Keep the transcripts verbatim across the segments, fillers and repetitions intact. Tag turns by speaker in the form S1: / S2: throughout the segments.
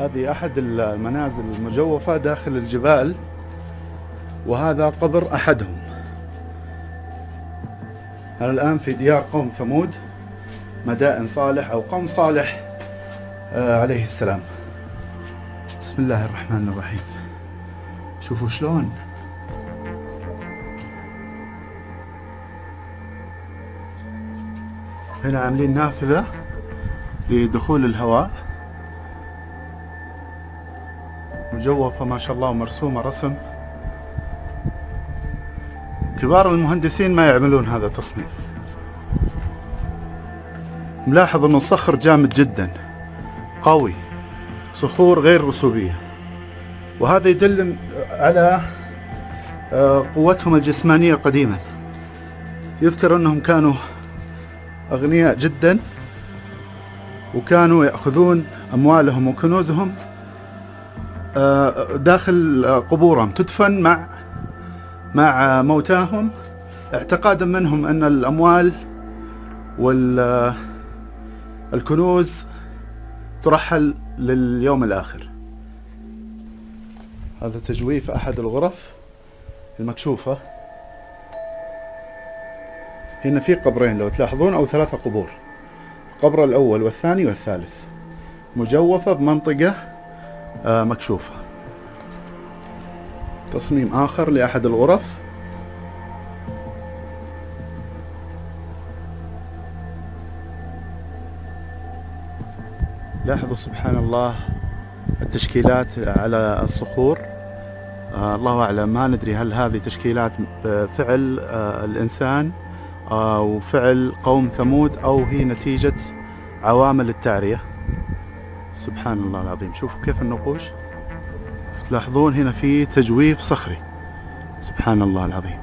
S1: هذه أحد المنازل المجوفة داخل الجبال، وهذا قبر أحدهم. أنا الآن في ديار قوم ثمود، مدائن صالح أو قوم صالح عليه السلام. بسم الله الرحمن الرحيم. شوفوا شلون هنا عاملين نافذة لدخول الهواء، مجوفة ما شاء الله ومرسومة رسم. كبار المهندسين ما يعملون هذا التصميم. ملاحظ انه الصخر جامد جدا قوي، صخور غير رسوبية، وهذا يدل على قوتهم الجسمانية قديما. يذكر انهم كانوا اغنياء جدا، وكانوا يأخذون اموالهم وكنوزهم داخل قبورهم، تدفن مع مع موتاهم، اعتقادا منهم ان الاموال والكنوز ترحل لليوم الاخر. هذا تجويف احد الغرف المكشوفة. هنا في قبرين لو تلاحظون، او ثلاثة قبور، القبر الاول والثاني والثالث مجوفة بمنطقة مكشوفة. تصميم آخر لأحد الغرف. لاحظوا سبحان الله التشكيلات على الصخور. آه الله أعلم، ما ندري هل هذه تشكيلات فعل آه الإنسان آه وفعل قوم ثمود، أو هي نتيجة عوامل التعرية. سبحان الله العظيم. شوفوا كيف النقوش، تلاحظون هنا في تجويف صخري. سبحان الله العظيم.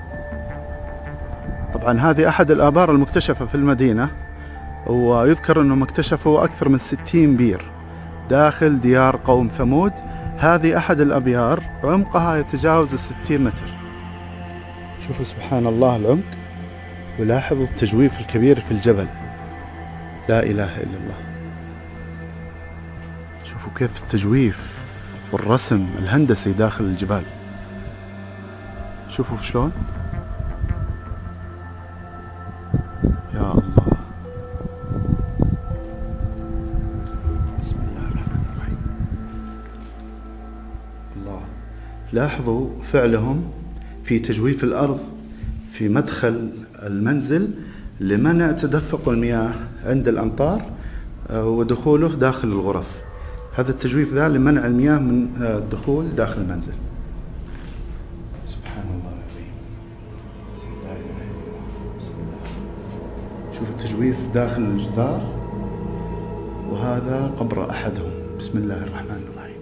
S1: طبعا هذه أحد الآبار المكتشفة في المدينة، ويذكر أنهم اكتشفوا أكثر من ستين بير داخل ديار قوم ثمود. هذه أحد الأبيار عمقها يتجاوز الستين متر. شوفوا سبحان الله العمق، ولاحظوا التجويف الكبير في الجبل. لا إله إلا الله. شوفوا كيف التجويف والرسم الهندسي داخل الجبال. شوفوا شلون، يا الله. بسم الله الرحمن الرحيم. الله، لاحظوا فعلهم في تجويف الأرض في مدخل المنزل لمنع تدفق المياه عند الأمطار ودخوله داخل الغرف. هذا التجويف ذا لمنع المياه من الدخول داخل المنزل. سبحان الله العظيم. لا إله إلا الله. بسم الله. شوفوا التجويف داخل الجدار، وهذا قبر أحدهم. بسم الله الرحمن الرحيم.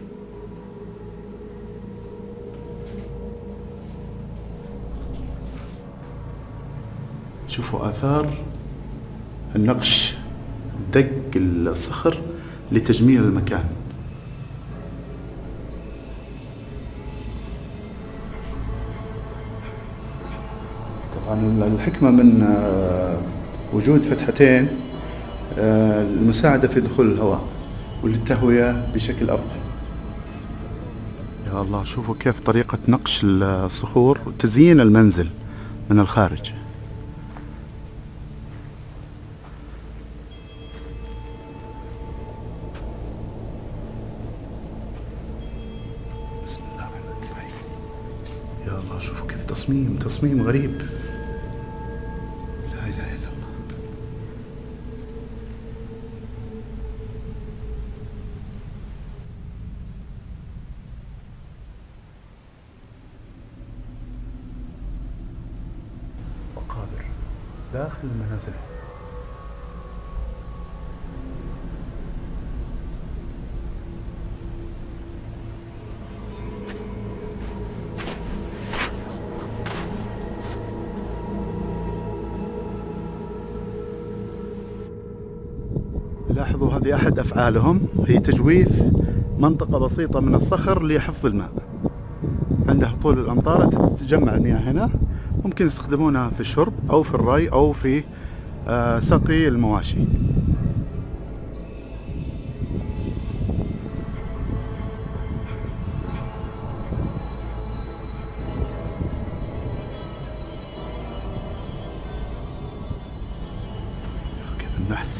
S1: شوفوا آثار النقش، دق الصخر لتجميل المكان. طبعا الحكمة من وجود فتحتين المساعدة في دخول الهواء وللتهوية بشكل أفضل. يا الله، شوفوا كيف طريقة نقش الصخور وتزيين المنزل من الخارج. بسم الله الرحمن الرحيم. يا الله، شوفوا كيف تصميم تصميم غريب. لا إله إلا الله. مقابر داخل المنازل. لاحظوا هذه أحد أفعالهم، هي تجويف منطقة بسيطة من الصخر لحفظ الماء. عند هطول الأمطار تتجمع المياه هنا، ممكن يستخدمونها في الشرب أو في الري أو في سقي المواشي.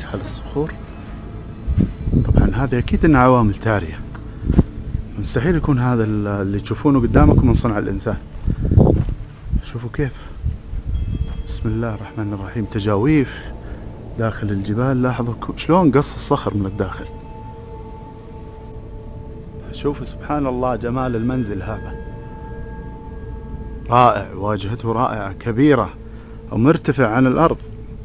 S1: على الصخور. طبعا هذه أكيد إنها عوامل تارية، مستحيل يكون هذا اللي تشوفونه قدامكم من صنع الإنسان. شوفوا كيف، بسم الله الرحمن الرحيم، تجاويف داخل الجبال. لاحظوا شلون قص الصخر من الداخل. شوفوا سبحان الله جمال المنزل هذا، رائع، واجهته رائعة كبيرة ومرتفع عن الأرض.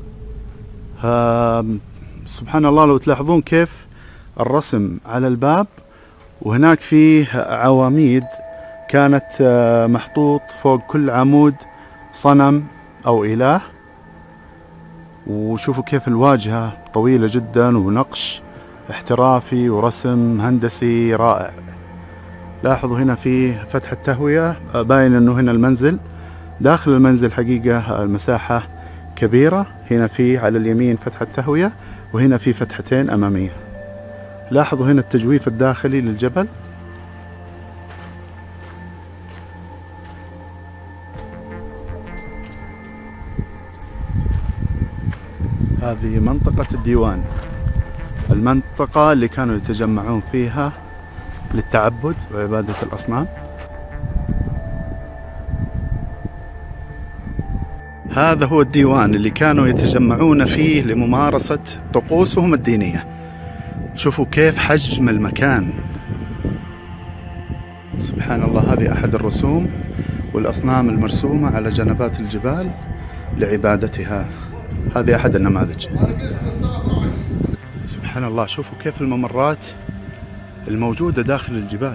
S1: سبحان الله لو تلاحظون كيف الرسم على الباب، وهناك فيه عواميد كانت محطوط فوق كل عمود صنم أو إله. وشوفوا كيف الواجهة طويلة جدا ونقش احترافي ورسم هندسي رائع. لاحظوا هنا في فتحة تهوية، باين انه هنا المنزل. داخل المنزل حقيقة المساحة كبيرة. هنا في على اليمين فتحة تهوية، وهنا في فتحتين أمامية. لاحظوا هنا التجويف الداخلي للجبل. هذه منطقة الديوان، المنطقة اللي كانوا يتجمعون فيها للتعبد وعبادة الأصنام. هذا هو الديوان اللي كانوا يتجمعون فيه لممارسة طقوسهم الدينية. شوفوا كيف حجم المكان، سبحان الله. هذه أحد الرسوم والأصنام المرسومة على جنبات الجبال لعبادتها. هذه أحد النماذج. سبحان الله، شوفوا كيف الممرات الموجودة داخل الجبال.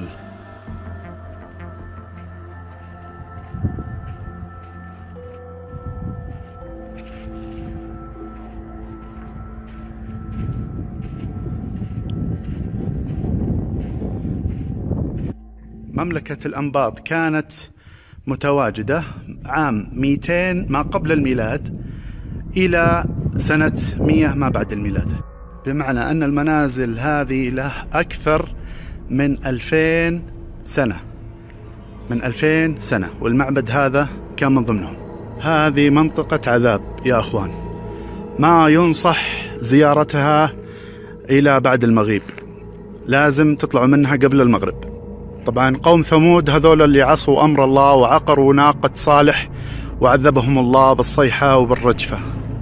S1: مملكة الأنباط كانت متواجدة عام مئتين ما قبل الميلاد إلى سنة مئة ما بعد الميلاد، بمعنى أن المنازل هذه له أكثر من ألفين سنة، من ألفين سنة، والمعبد هذا كان من ضمنهم. هذه منطقة عذاب يا أخوان، ما ينصح زيارتها إلى بعد المغيب، لازم تطلعوا منها قبل المغرب. طبعا قوم ثمود هذول اللي عصوا أمر الله وعقروا ناقة صالح وعذبهم الله بالصيحة وبالرجفة.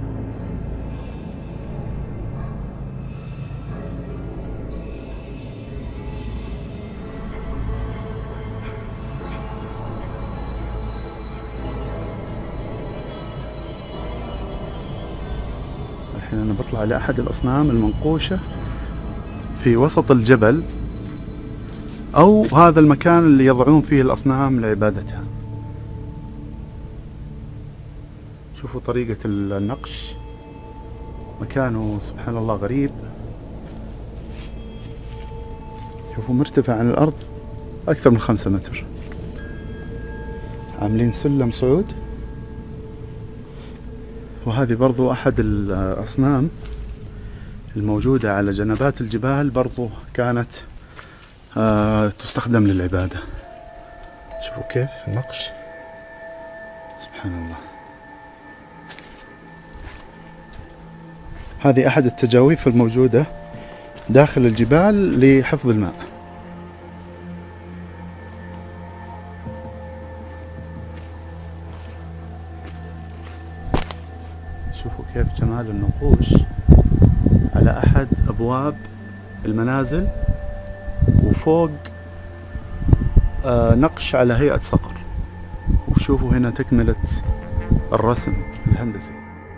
S1: الحين أنا بطلع لأحد الأصنام المنقوشة في وسط الجبل، أو هذا المكان اللي يضعون فيه الأصنام لعبادتها. شوفوا طريقة النقش، مكانه سبحان الله غريب. شوفوا مرتفع عن الأرض أكثر من خمسة متر. عاملين سلم صعود. وهذه برضو أحد الأصنام الموجودة على جنبات الجبال، برضو كانت آه تستخدم للعبادة. شوفوا كيف النقش، سبحان الله. هذه أحد التجاويف الموجودة داخل الجبال لحفظ الماء. شوفوا كيف جمال النقوش على أحد أبواب المنازل، وفوق آه نقش على هيئة صقر. وشوفوا هنا تكملة الرسم الهندسي.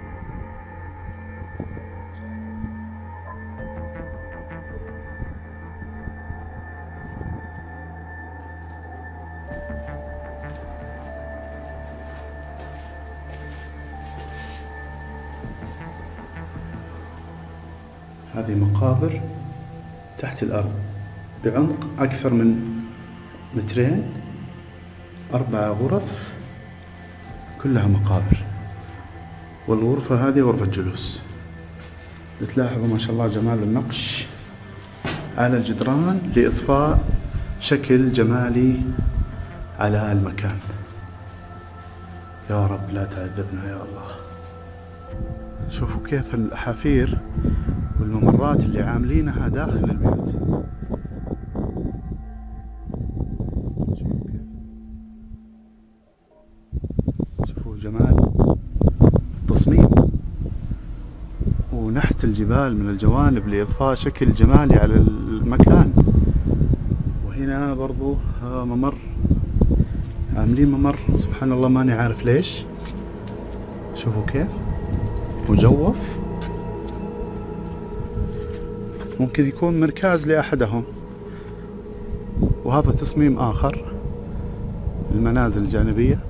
S1: هذه مقابر تحت الأرض بعمق أكثر من مترين، أربع غرف كلها مقابر. والغرفة هذه غرفة جلوس. بتلاحظوا ما شاء الله جمال النقش على الجدران لإضفاء شكل جمالي على المكان. يا رب لا تعذبنا يا الله. شوفوا كيف الحافير والممرات اللي عاملينها داخل البيوت. شوفوا جمال التصميم، ونحت الجبال من الجوانب لإضفاء شكل جمالي على المكان. وهنا برضو ممر، عاملين ممر سبحان الله ماني عارف ليش. شوفوا كيف مجوف، ممكن يكون مركز لأحدهم. وهذا تصميم آخر المنازل الجانبية،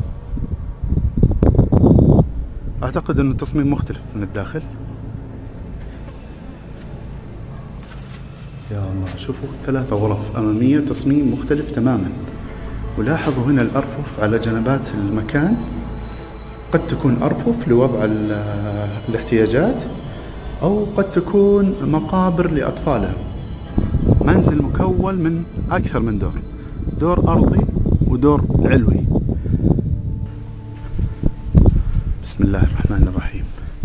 S1: أعتقد أنه تصميم مختلف من الداخل. يا الله شوفوا ثلاثة غرف أمامية، تصميم مختلف تماما. ولاحظوا هنا الأرفف على جنبات المكان، قد تكون أرفف لوضع الاحتياجات، أو قد تكون مقابر لأطفالهم. منزل مكون من أكثر من دور، دور أرضي ودور علوي. بسم الله الرحمن الرحيم.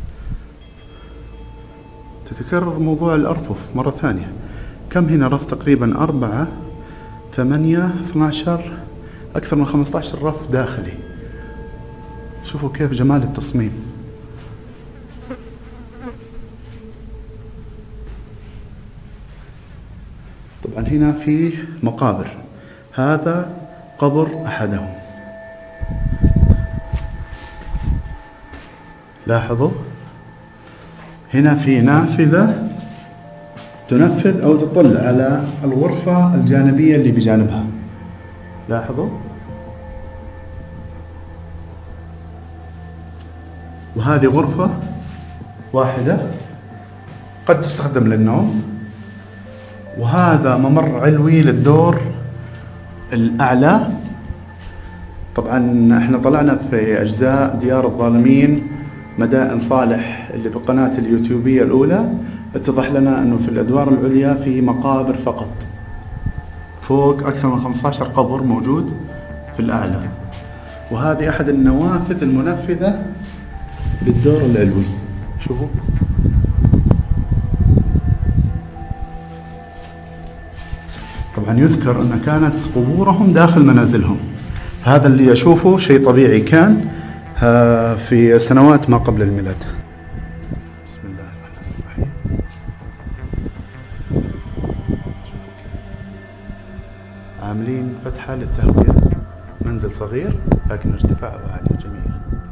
S1: تتكرر موضوع الأرفف مرة ثانية. كم هنا رف؟ تقريبا أربعة، ثمانية، اثنا عشر، أكثر من خمسة عشر رف داخلي. شوفوا كيف جمال التصميم. طبعا هنا في مقابر، هذا قبر أحدهم. لاحظوا هنا في نافذة تنفذ أو تطل على الغرفة الجانبية اللي بجانبها. لاحظوا، وهذه غرفة واحدة قد تستخدم للنوم. وهذا ممر علوي للدور الأعلى. طبعا احنا طلعنا في أجزاء ديار الظالمين مدائن صالح اللي بقناة اليوتيوبية الأولى، اتضح لنا أنه في الأدوار العليا في مقابر فقط، فوق أكثر من خمسة عشر قبر موجود في الأعلى. وهذه أحد النوافذ المنفذة للدور العلوي. شوفوا طبعا يذكر أن كانت قبورهم داخل منازلهم، فهذا اللي أشوفه شيء طبيعي كان في سنوات ما قبل الميلاد. بسم الله الرحمن الرحيم. عاملين فتحة للتهوية، منزل صغير لكن ارتفاعه عالي جميل.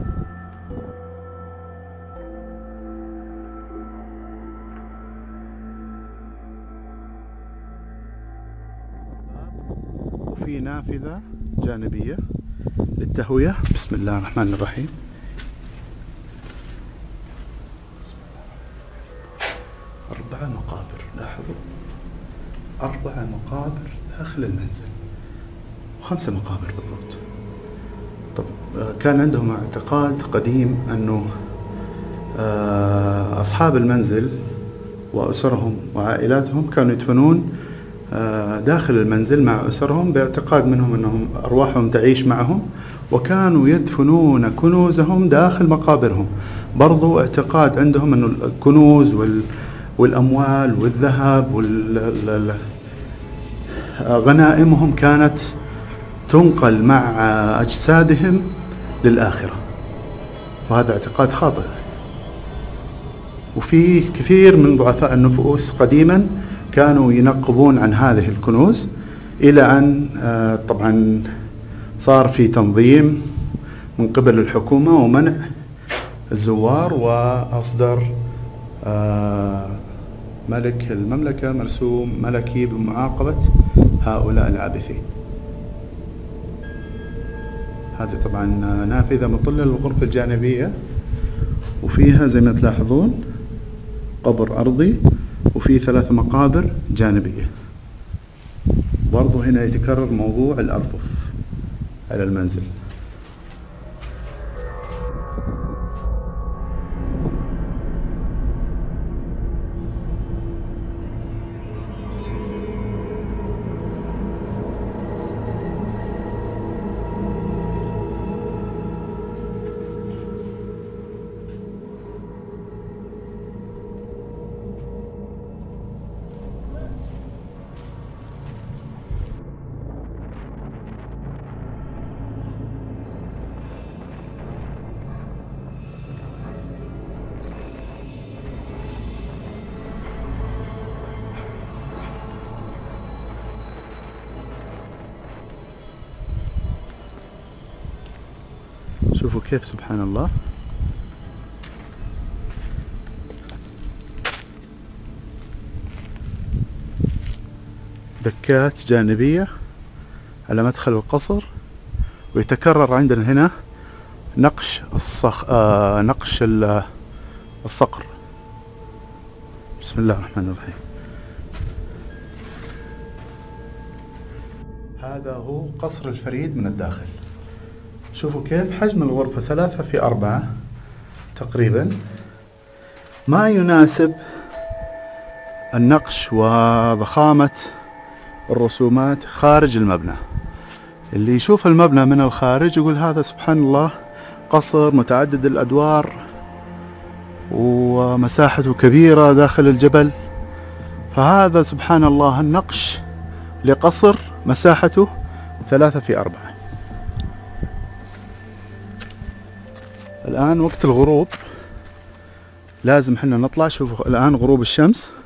S1: وفي نافذة جانبية للتهوية. بسم الله الرحمن الرحيم. أربعة مقابر، لاحظوا أربعة مقابر داخل المنزل، وخمسة مقابر بالضبط. طب كان عندهم اعتقاد قديم أنه أصحاب المنزل وأسرهم وعائلاتهم كانوا يدفنون داخل المنزل مع أسرهم، باعتقاد منهم أنهم أرواحهم تعيش معهم، وكانوا يدفنون كنوزهم داخل مقابرهم. برضو اعتقاد عندهم أن الكنوز والأموال والذهب وغنائمهم كانت تنقل مع أجسادهم للآخرة، وهذا اعتقاد خاطئ. وفي كثير من ضعفاء النفوس قديما كانوا ينقبون عن هذه الكنوز، إلى أن طبعا صار في تنظيم من قبل الحكومة ومنع الزوار، وأصدر ملك المملكة مرسوم ملكي بمعاقبة هؤلاء العابثين. هذه طبعا نافذة مطلة للغرفة الجانبية، وفيها زي ما تلاحظون قبر أرضي، وفي ثلاث مقابر جانبية. برضو هنا يتكرر موضوع الأرفف على المنزل. شوفوا كيف سبحان الله. دكات جانبية على مدخل القصر، ويتكرر عندنا هنا نقش الصخ... آه نقش الصقر. بسم الله الرحمن الرحيم. هذا هو قصر الفريد من الداخل. شوفوا كيف حجم الغرفة ثلاثة في أربعة تقريبا، ما يناسب النقش وضخامة الرسومات خارج المبنى. اللي يشوف المبنى من الخارج يقول هذا سبحان الله قصر متعدد الأدوار ومساحته كبيرة داخل الجبل، فهذا سبحان الله النقش لقصر مساحته ثلاثة في أربعة. الآن وقت الغروب لازم حنا نطلع. شوفوا الآن غروب الشمس.